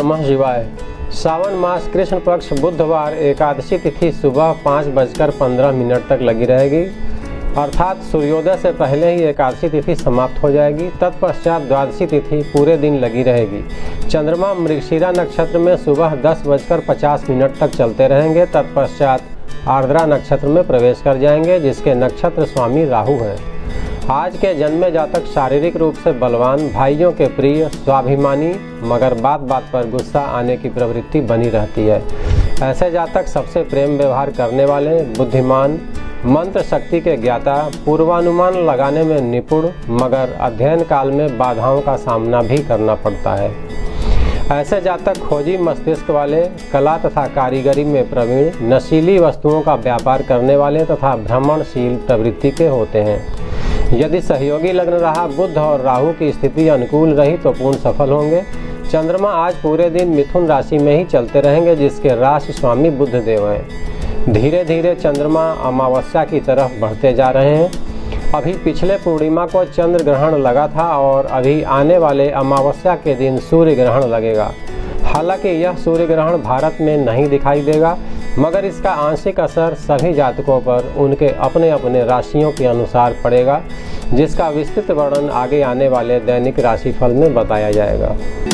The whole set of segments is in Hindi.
नमः शिवाय। सावन मास कृष्ण पक्ष बुधवार एकादशी तिथि सुबह 5:15 तक लगी रहेगी, अर्थात सूर्योदय से पहले ही एकादशी तिथि समाप्त हो जाएगी। तत्पश्चात द्वादशी तिथि पूरे दिन लगी रहेगी। चंद्रमा मृगशिरा नक्षत्र में सुबह 10:50 तक चलते रहेंगे। तत्पश्चात आर्द्रा नक्षत्र में प्रवेश कर जाएंगे, जिसके नक्षत्र स्वामी राहु हैं। आज के जन्मे जातक शारीरिक रूप से बलवान, भाइयों के प्रिय, स्वाभिमानी, मगर बात बात पर गुस्सा आने की प्रवृत्ति बनी रहती है। ऐसे जातक सबसे प्रेम व्यवहार करने वाले, बुद्धिमान, मंत्र शक्ति के ज्ञाता, पूर्वानुमान लगाने में निपुण, मगर अध्ययन काल में बाधाओं का सामना भी करना पड़ता है। ऐसे जातक खोजी मस्तिष्क वाले, कला तथा कारीगरी में प्रवीण, नशीली वस्तुओं का व्यापार करने वाले तथा भ्रमणशील प्रवृत्ति के होते हैं। यदि सहयोगी लग्न रहा, बुध और राहु की स्थिति अनुकूल रही तो पूर्ण सफल होंगे। चंद्रमा आज पूरे दिन मिथुन राशि में ही चलते रहेंगे, जिसके राशि स्वामी बुध देव हैं। धीरे धीरे चंद्रमा अमावस्या की तरफ बढ़ते जा रहे हैं। अभी पिछले पूर्णिमा को चंद्र ग्रहण लगा था और अभी आने वाले अमावस्या के दिन सूर्य ग्रहण लगेगा। हालांकि यह सूर्य ग्रहण भारत में नहीं दिखाई देगा, मगर इसका आंशिक असर सभी जातकों पर उनके अपने अपने राशियों के अनुसार पड़ेगा, जिसका विस्तृत वर्णन आगे आने वाले दैनिक राशिफल में बताया जाएगा।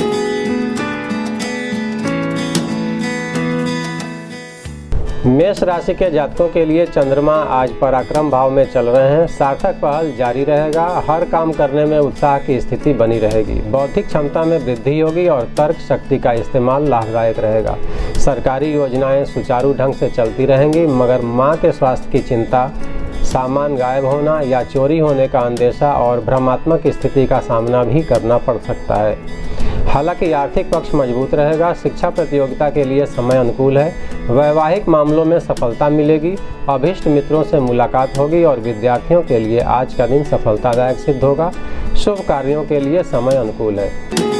मेष राशि के जातकों के लिए चंद्रमा आज पराक्रम भाव में चल रहे हैं। सार्थक पहल जारी रहेगा। हर काम करने में उत्साह की स्थिति बनी रहेगी। बौद्धिक क्षमता में वृद्धि होगी और तर्क शक्ति का इस्तेमाल लाभदायक रहेगा। सरकारी योजनाएं सुचारू ढंग से चलती रहेंगी, मगर मां के स्वास्थ्य की चिंता, सामान गायब होना या चोरी होने का अंदेशा और भ्रमात्मक स्थिति का सामना भी करना पड़ सकता है। हालांकि आर्थिक पक्ष मजबूत रहेगा। शिक्षा प्रतियोगिता के लिए समय अनुकूल है। वैवाहिक मामलों में सफलता मिलेगी। अभीष्ट मित्रों से मुलाकात होगी और विद्यार्थियों के लिए आज का दिन सफलतादायक सिद्ध होगा। शुभ कार्यों के लिए समय अनुकूल है।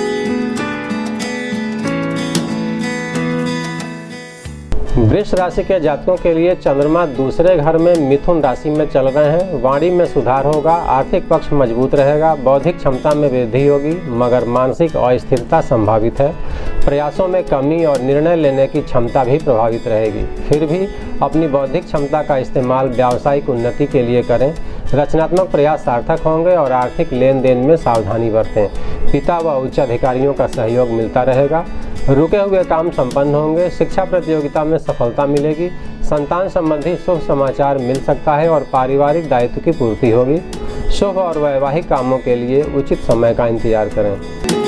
वृष राशि के जातकों के लिए चंद्रमा दूसरे घर में मिथुन राशि में चल रहे हैं। वाणी में सुधार होगा। आर्थिक पक्ष मजबूत रहेगा। बौद्धिक क्षमता में वृद्धि होगी, मगर मानसिक अस्थिरता संभावित है। प्रयासों में कमी और निर्णय लेने की क्षमता भी प्रभावित रहेगी। फिर भी अपनी बौद्धिक क्षमता का इस्तेमाल व्यावसायिक उन्नति के लिए करें। रचनात्मक प्रयास सार्थक होंगे और आर्थिक लेन देन में सावधानी बरतें। पिता व उच्च अधिकारियों का सहयोग मिलता रहेगा। रुके हुए काम संपन्न होंगे। शिक्षा प्रतियोगिता में सफलता मिलेगी। संतान संबंधी शुभ समाचार मिल सकता है और पारिवारिक दायित्व की पूर्ति होगी। शुभ और वैवाहिक कामों के लिए उचित समय का इंतजार करें।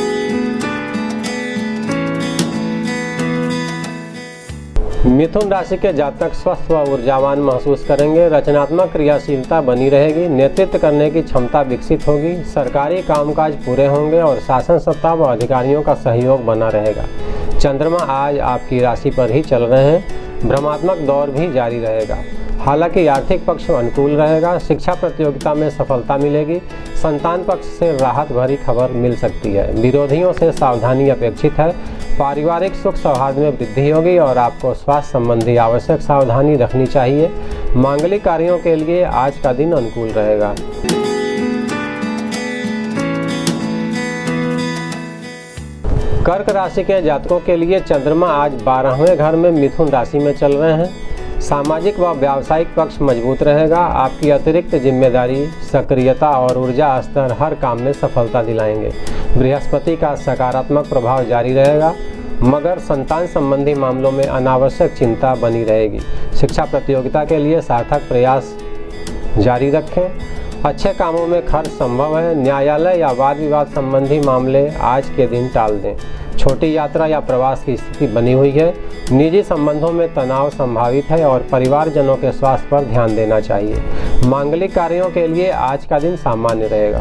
मिथुन राशि के जातक स्वस्थ व ऊर्जावान महसूस करेंगे। रचनात्मक क्रियाशीलता बनी रहेगी। नेतृत्व करने की क्षमता विकसित होगी। सरकारी कामकाज पूरे होंगे और शासन सत्ता व अधिकारियों का सहयोग बना रहेगा। चंद्रमा आज आपकी राशि पर ही चल रहे हैं। भ्रमात्मक दौर भी जारी रहेगा। हालांकि आर्थिक पक्ष अनुकूल रहेगा। शिक्षा प्रतियोगिता में सफलता मिलेगी। संतान पक्ष से राहत भरी खबर मिल सकती है। विरोधियों से सावधानी अपेक्षित है। पारिवारिक सुख सौहार्द में वृद्धि होगी और आपको स्वास्थ्य संबंधी आवश्यक सावधानी रखनी चाहिए। मांगलिक कार्यों के लिए आज का दिन अनुकूल रहेगा। कर्क राशि के जातकों के लिए चंद्रमा आज 12वें घर में मिथुन राशि में चल रहे हैं। सामाजिक व व्यावसायिक पक्ष मजबूत रहेगा। आपकी अतिरिक्त जिम्मेदारी, सक्रियता और ऊर्जा स्तर हर काम में सफलता दिलाएंगे। बृहस्पति का सकारात्मक प्रभाव जारी रहेगा, मगर संतान संबंधी मामलों में अनावश्यक चिंता बनी रहेगी। शिक्षा प्रतियोगिता के लिए सार्थक प्रयास जारी रखें। अच्छे कामों में खर्च संभव है। न्यायालय या वाद विवाद संबंधी मामले आज के दिन टाल दें। छोटी यात्रा या प्रवास की स्थिति बनी हुई है। निजी संबंधों में तनाव संभावित है और परिवारजनों के स्वास्थ्य पर ध्यान देना चाहिए। मांगलिक कार्यों के लिए आज का दिन सामान्य रहेगा।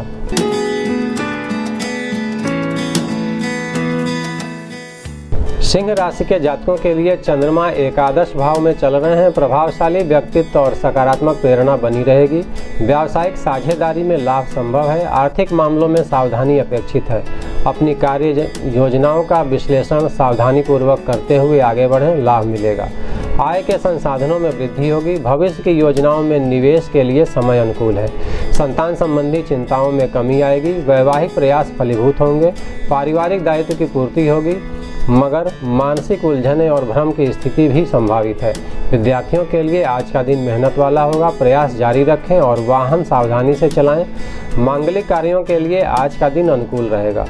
सिंह राशि के जातकों के लिए चंद्रमा एकादश भाव में चल रहे हैं। प्रभावशाली व्यक्तित्व और सकारात्मक प्रेरणा बनी रहेगी। व्यावसायिक साझेदारी में लाभ संभव है। आर्थिक मामलों में सावधानी अपेक्षित है। अपनी कार्य योजनाओं का विश्लेषण सावधानी पूर्वक करते हुए आगे बढ़ें, लाभ मिलेगा। आय के संसाधनों में वृद्धि होगी। भविष्य की योजनाओं में निवेश के लिए समय अनुकूल है। संतान संबंधी चिंताओं में कमी आएगी। वैवाहिक प्रयास फलीभूत होंगे। पारिवारिक दायित्व की पूर्ति होगी। मगर मानसिक उलझने और भ्रम की स्थिति भी संभावित है। विद्यार्थियों के लिए आज का दिन मेहनत वाला होगा। प्रयास जारी रखें और वाहन सावधानी से चलाएं। मांगलिक कार्यों के लिए आज का दिन अनुकूल रहेगा।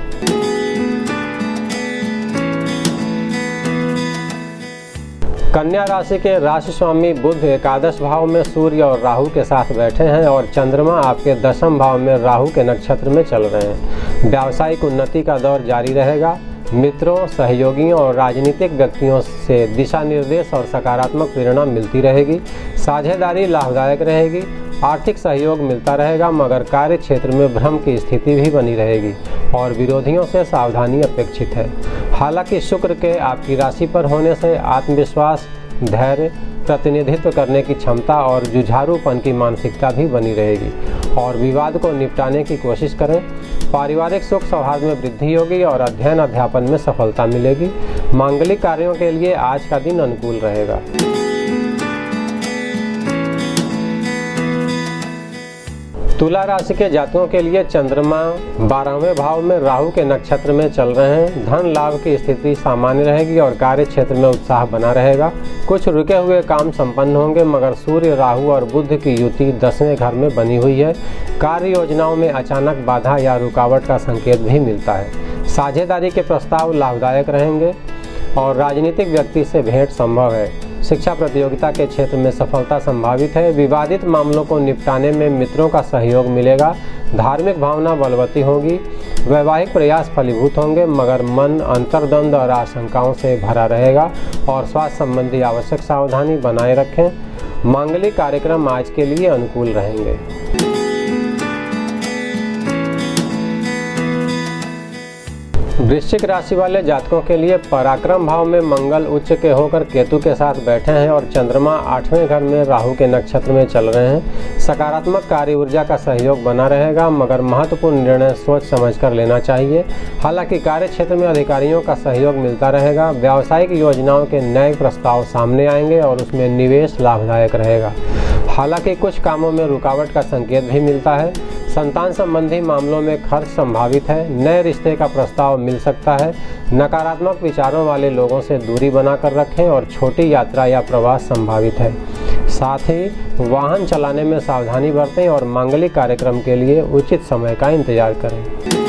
कन्या राशि के राशि स्वामी बुध एकादश भाव में सूर्य और राहु के साथ बैठे हैं और चंद्रमा आपके दशम भाव में राहु के नक्षत्र में चल रहे हैं। व्यावसायिक उन्नति का दौर जारी रहेगा। मित्रों, सहयोगियों और राजनीतिक व्यक्तियों से दिशा निर्देश और सकारात्मक प्रेरणा मिलती रहेगी। साझेदारी लाभदायक रहेगी। आर्थिक सहयोग मिलता रहेगा, मगर कार्य क्षेत्र में भ्रम की स्थिति भी बनी रहेगी और विरोधियों से सावधानी अपेक्षित है। हालांकि शुक्र के आपकी राशि पर होने से आत्मविश्वास, धैर्य, प्रतिनिधित्व करने की क्षमता और जुझारूपन की मानसिकता भी बनी रहेगी और विवाद को निपटाने की कोशिश करें। पारिवारिक सुख सौहार्द में वृद्धि होगी और अध्ययन अध्यापन में सफलता मिलेगी। मांगलिक कार्यों के लिए आज का दिन अनुकूल रहेगा। तुला राशि के जातकों के लिए चंद्रमा 12वें भाव में राहु के नक्षत्र में चल रहे हैं। धन लाभ की स्थिति सामान्य रहेगी और कार्य क्षेत्र में उत्साह बना रहेगा। कुछ रुके हुए काम संपन्न होंगे, मगर सूर्य, राहु और बुध की युति 10वें घर में बनी हुई है। कार्य योजनाओं में अचानक बाधा या रुकावट का संकेत भी मिलता है। साझेदारी के प्रस्ताव लाभदायक रहेंगे और राजनीतिक व्यक्ति से भेंट संभव है। शिक्षा प्रतियोगिता के क्षेत्र में सफलता संभावित है। विवादित मामलों को निपटाने में मित्रों का सहयोग मिलेगा। धार्मिक भावना बलवती होगी। वैवाहिक प्रयास फलीभूत होंगे, मगर मन अंतर्द्वंद और आशंकाओं से भरा रहेगा और स्वास्थ्य संबंधी आवश्यक सावधानी बनाए रखें। मांगलिक कार्यक्रम आज के लिए अनुकूल रहेंगे। वृश्चिक राशि वाले जातकों के लिए पराक्रम भाव में मंगल उच्च के होकर केतु के साथ बैठे हैं और चंद्रमा 8वें घर में राहु के नक्षत्र में चल रहे हैं। सकारात्मक कार्य ऊर्जा का सहयोग बना रहेगा, मगर महत्वपूर्ण निर्णय सोच समझकर लेना चाहिए। हालांकि कार्य क्षेत्र में अधिकारियों का सहयोग मिलता रहेगा। व्यावसायिक योजनाओं के नए प्रस्ताव सामने आएंगे और उसमें निवेश लाभदायक रहेगा। हालांकि कुछ कामों में रुकावट का संकेत भी मिलता है। संतान संबंधी मामलों में खर्च संभावित है। नए रिश्ते का प्रस्ताव मिल सकता है। नकारात्मक विचारों वाले लोगों से दूरी बनाकर रखें और छोटी यात्रा या प्रवास संभावित है। साथ ही वाहन चलाने में सावधानी बरतें और मांगलिक कार्यक्रम के लिए उचित समय का इंतजार करें।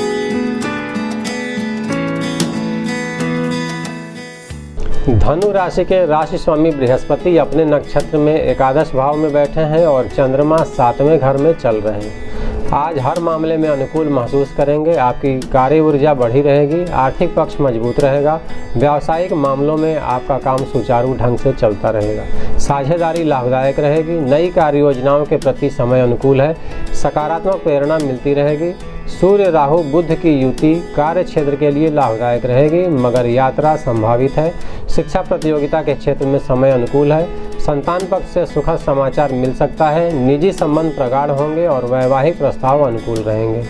धनु राशि के राशि स्वामी बृहस्पति अपने नक्षत्र में एकादश भाव में बैठे हैं और चंद्रमा 7वें घर में चल रहे हैं। आज हर मामले में अनुकूल महसूस करेंगे। आपकी कार्य ऊर्जा बढ़ी रहेगी। आर्थिक पक्ष मजबूत रहेगा। व्यावसायिक मामलों में आपका काम सुचारू ढंग से चलता रहेगा। साझेदारी लाभदायक रहेगी। नई कार्य योजनाओं के प्रति समय अनुकूल है। सकारात्मक प्रेरणा मिलती रहेगी। सूर्य, राहु, बुध की युति कार्य क्षेत्र के लिए लाभदायक रहेगी, मगर यात्रा संभावित है। शिक्षा प्रतियोगिता के क्षेत्र में समय अनुकूल है। संतान पक्ष से सुखद समाचार मिल सकता है। निजी संबंध प्रगाढ़ होंगे और वैवाहिक प्रस्ताव अनुकूल रहेंगे।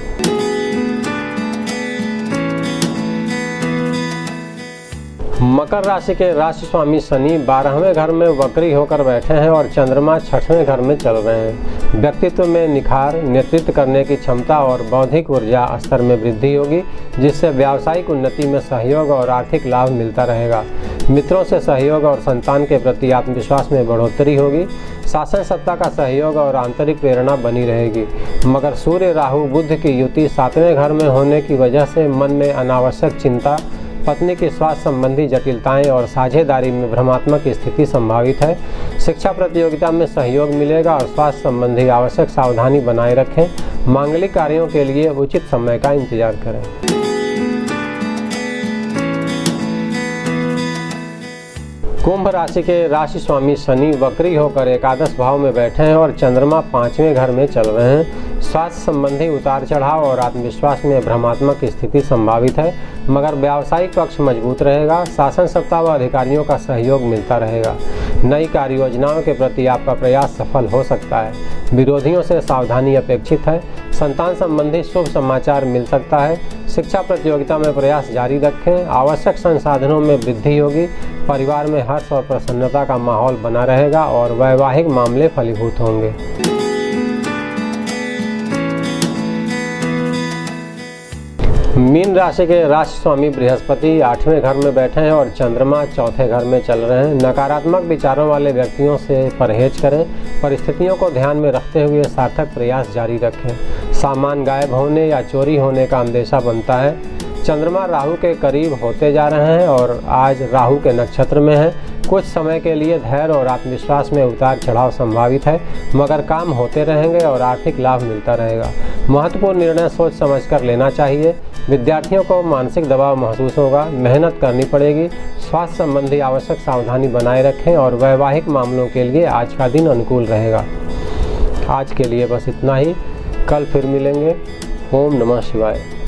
मकर राशि के राशि स्वामी शनि 12वें घर में वक्री होकर बैठे हैं और चंद्रमा 6वें घर में चल रहे हैं। व्यक्तित्व में निखार, नेतृत्व करने की क्षमता और बौद्धिक ऊर्जा स्तर में वृद्धि होगी, जिससे व्यावसायिक उन्नति में सहयोग और आर्थिक लाभ मिलता रहेगा। मित्रों से सहयोग और संतान के प्रति आत्मविश्वास में बढ़ोतरी होगी। शासन सत्ता का सहयोग और आंतरिक प्रेरणा बनी रहेगी, मगर सूर्य, राहु, बुध की युति 7वें घर में होने की वजह से मन में अनावश्यक चिंता, पत्नी की स्वास्थ्य संबंधी जटिलताएं और साझेदारी में भ्रमात्मक स्थिति संभावित है। शिक्षा प्रतियोगिता में सहयोग मिलेगा और स्वास्थ्य संबंधी आवश्यक सावधानी बनाए रखें। मांगलिक कार्यों के लिए उचित समय का इंतजार करें। कुंभ राशि के राशि स्वामी शनि वक्री होकर एकादश भाव में बैठे हैं और चंद्रमा 5वें घर में चल रहे हैं। स्वास्थ्य संबंधी उतार चढ़ाव और आत्मविश्वास में भ्रमात्मक स्थिति संभावित है, मगर व्यावसायिक पक्ष मजबूत रहेगा। शासन सत्ता व अधिकारियों का सहयोग मिलता रहेगा। नई कार्य योजनाओं के प्रति आपका प्रयास सफल हो सकता है। विरोधियों से सावधानी अपेक्षित है। संतान संबंधी शुभ समाचार मिल सकता है। शिक्षा प्रतियोगिता में प्रयास जारी रखें। आवश्यक संसाधनों में वृद्धि होगी। परिवार में हर्ष और प्रसन्नता का माहौल बना रहेगा और वैवाहिक मामले फलीभूत होंगे। मीन राशि के राशि स्वामी बृहस्पति 8वें घर में बैठे हैं और चंद्रमा 4थे घर में चल रहे हैं। नकारात्मक विचारों वाले व्यक्तियों से परहेज करें। परिस्थितियों को ध्यान में रखते हुए सार्थक प्रयास जारी रखें। सामान गायब होने या चोरी होने का अंदेशा बनता है। चंद्रमा राहु के करीब होते जा रहे हैं और आज राहु के नक्षत्र में है। कुछ समय के लिए धैर्य और आत्मविश्वास में उतार चढ़ाव संभावित है, मगर काम होते रहेंगे और आर्थिक लाभ मिलता रहेगा। महत्वपूर्ण निर्णय सोच समझकर लेना चाहिए। विद्यार्थियों को मानसिक दबाव महसूस होगा, मेहनत करनी पड़ेगी। स्वास्थ्य संबंधी आवश्यक सावधानी बनाए रखें और वैवाहिक मामलों के लिए आज का दिन अनुकूल रहेगा। आज के लिए बस इतना ही। कल फिर मिलेंगे। ओम नमः शिवाय।